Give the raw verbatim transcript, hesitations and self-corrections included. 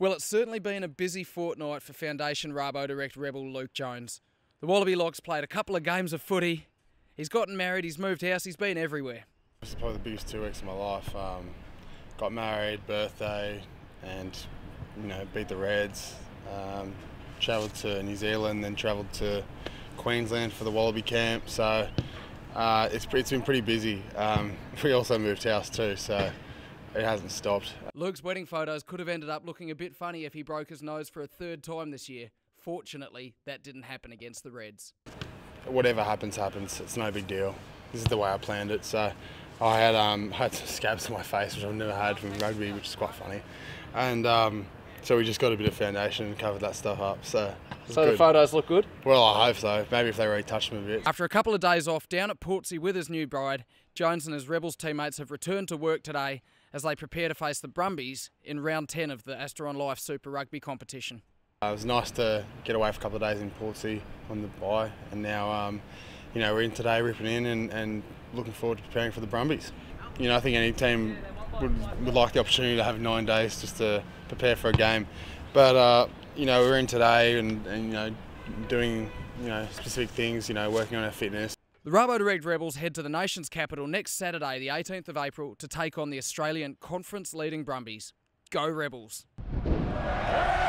Well, it's certainly been a busy fortnight for Foundation RaboDirect Rebel Luke Jones. The Wallaby Log's played a couple of games of footy. He's gotten married, he's moved house, he's been everywhere. It's probably the biggest two weeks of my life. Um, got married, birthday, and you know, beat the Reds. Um, travelled to New Zealand, then travelled to Queensland for the Wallaby camp. So uh, it's it's been pretty busy. Um, we also moved house too, so it hasn't stopped. Luke's wedding photos could have ended up looking a bit funny if he broke his nose for a third time this year. Fortunately, that didn't happen against the Reds. Whatever happens, happens. It's no big deal. This is the way I planned it. So I had um, had some scabs on my face, which I've never had from rugby, which is quite funny. And um, so we just got a bit of foundation and covered that stuff up. So, so good. The photos look good? Well, I hope so. Maybe if they retouch them a bit. After a couple of days off down at Portsea with his new bride, Jones and his Rebels teammates have returned to work today as they prepare to face the Brumbies in round ten of the Astor on Life Super Rugby competition. Uh, it was nice to get away for a couple of days in Portsea on the bye, and now um, you know, we're in today, ripping in, and, and looking forward to preparing for the Brumbies. You know, I think any team would, would like the opportunity to have nine days just to prepare for a game, but uh, you know, we're in today and, and you know, doing you know specific things, you know, working on our fitness. The RaboDirect Rebels head to the nation's capital next Saturday, the eighteenth of April, to take on the Australian conference-leading Brumbies. Go Rebels!